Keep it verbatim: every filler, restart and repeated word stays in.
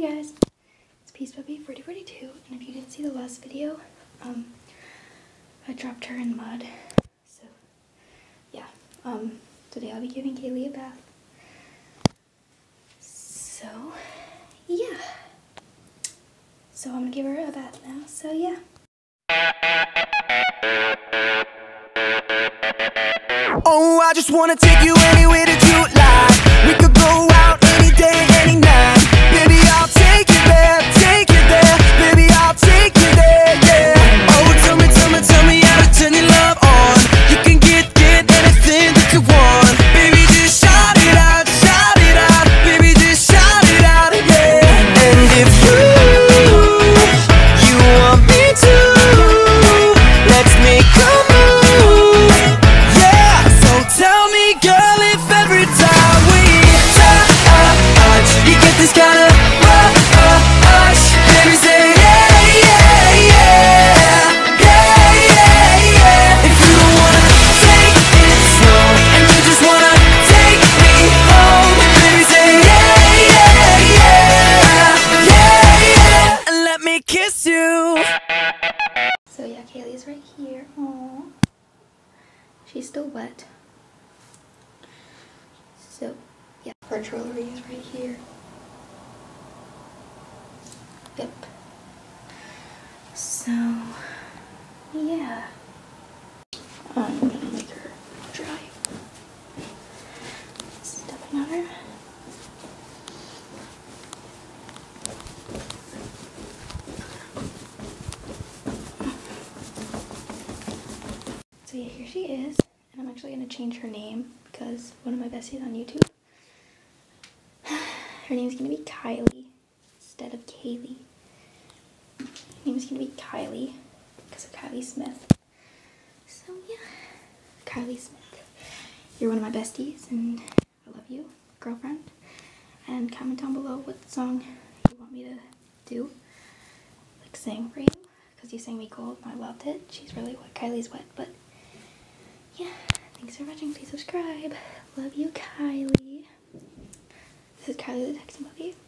guys, it's Peace Puppy forty forty-two, and if you didn't see the last video, um, I dropped her in mud, so, yeah, um, today I'll be giving Kylie a bath, so, yeah, so I'm gonna give her a bath now, so yeah. Oh, I just wanna take you anywhere that you like. We could go out any day, any night. Baby, I'll take you there, take you there. Baby, I'll take you there, yeah. Oh, tell me, tell me, tell me how to turn your love on. You can get, get anything that you want. Baby, just shout it out, shout it out. Baby, just shout it out, yeah. And if you, you want me to, let's make a move. Tell me, girl, if every time we touch, you get this kind of rush. Baby, say yeah, yeah, yeah, yeah, yeah, yeah. If you don't wanna take it slow and you just wanna take me home, baby, say yeah, yeah, yeah, yeah, yeah, and let me kiss you. So yeah, Kaylee's right here. Aww. She's still wet. So, yeah, her jewelry is right here. Yep. So, yeah. I'm gonna make her dry. Stepping on her. So yeah, here she is. And I'm actually gonna change her name because one of my besties on YouTube, her name's gonna be Kylie instead of Kaylee. Her name's gonna be Kylie because of Kylie Smith. So yeah, Kylie Smith. You're one of my besties and I love you, girlfriend. And comment down below what song you want me to do, like sing for you, because you sang Me Cold and I loved it. She's really wet, Kylie's wet, but yeah, thanks for watching. Please subscribe. Love you, Kylie. This is Kylie the Texting Puppy.